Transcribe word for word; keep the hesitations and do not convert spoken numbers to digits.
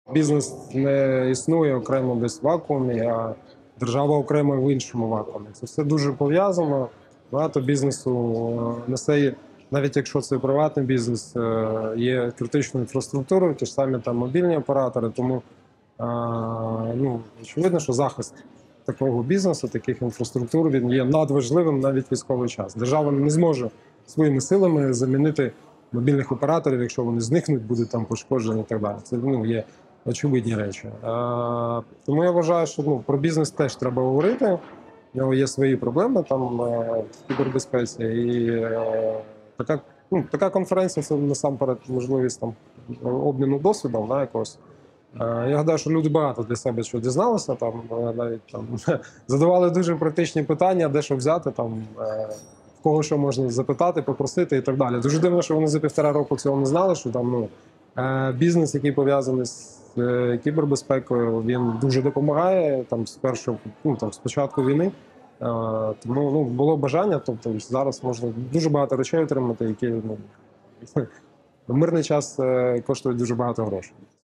Бізнес не існує окремо десь в вакуумі, а держава окремо в іншому вакуумі. Це все дуже пов'язано. Багато бізнесу несе, навіть якщо це приватний бізнес, є критичною інфраструктурою, ті ж самі там мобільні оператори. Тому ну, очевидно, що захист такого бізнесу, таких інфраструктур, він є надважливим навіть військовий час. Держава не зможе своїми силами замінити мобільних операторів, якщо вони зникнуть, будуть там пошкоджені і так далі. Це ну, є очевидні речі. А, тому я вважаю, що ну, про бізнес теж треба говорити. У нього є свої проблеми там в кібербезпеці. І е, така, ну, така конференція – це насамперед можливість там обміну досвідом, да, якогось. Я гадаю, що люди багато для себе що дізналися, там навіть там задавали дуже практичні питання, де що взяти, там в кого що можна запитати, попросити і так далі. Дуже дивно, що вони за півтора року цього не знали, що там ну бізнес, який пов'язаний з кібербезпекою, він дуже допомагає там з першого, ну там з початку війни. Тому ну було бажання, тобто зараз можна дуже багато речей отримати, які ну, в мирний час коштують дуже багато грошей.